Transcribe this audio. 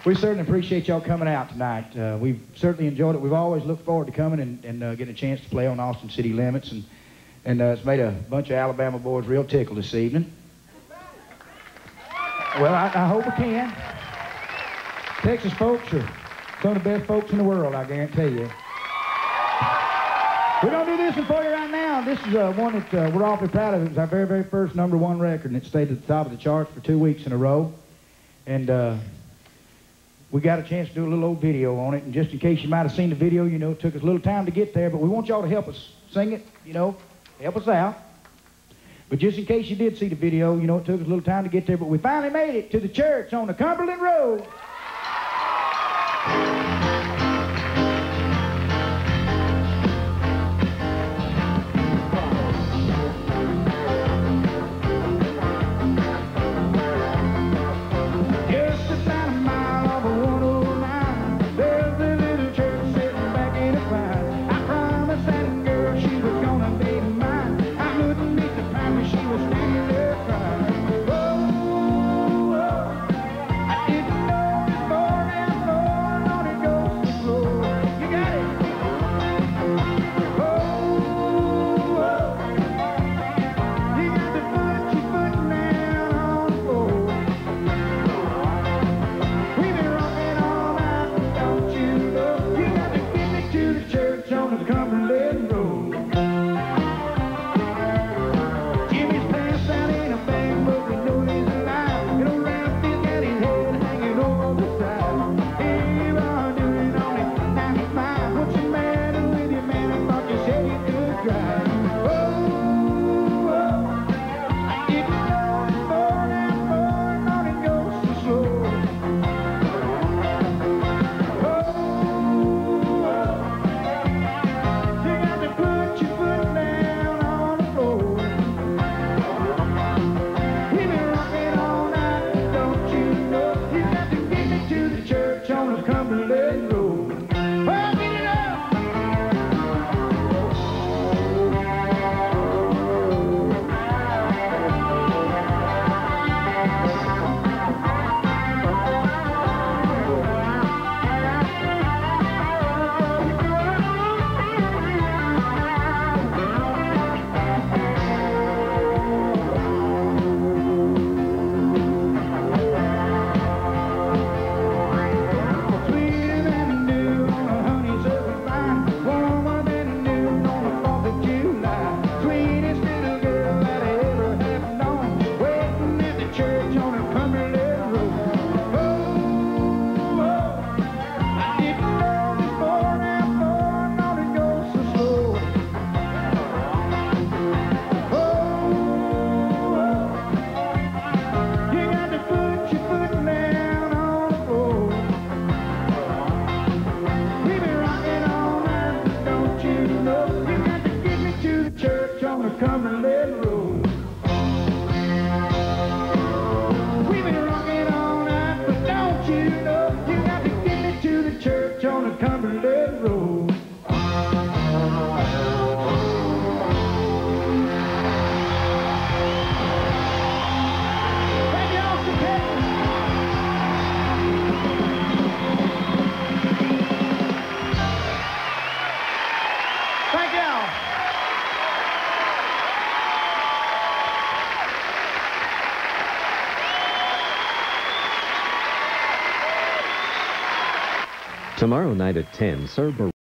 We certainly appreciate y'all coming out tonight. We've certainly enjoyed it. We've always looked forward to coming and getting a chance to play on Austin city limits, and it's made a bunch of Alabama boys real tickled this evening. Well, I hope we can. Texas folks are some of the best folks in the world, I guarantee you. We're going to do this one for you right now. This is one that we're awfully proud of. It was our very, very first #1 record, and it stayed at the top of the charts for 2 weeks in a row. And we got a chance to do a little old video on it. And just in case you might have seen the video, you know, it took us a little time to get there, but we want y'all to help us sing it, you know, help us out. But just in case you did see the video, you know, it took us a little time to get there, but we finally made it to the church on the Cumberland Road. Cumberland Road. We've been rocking all night, but don't you know you got to get me to the church on the Cumberland Road. Thank you all for coming. Thank y'all. Tomorrow night at 10, Sir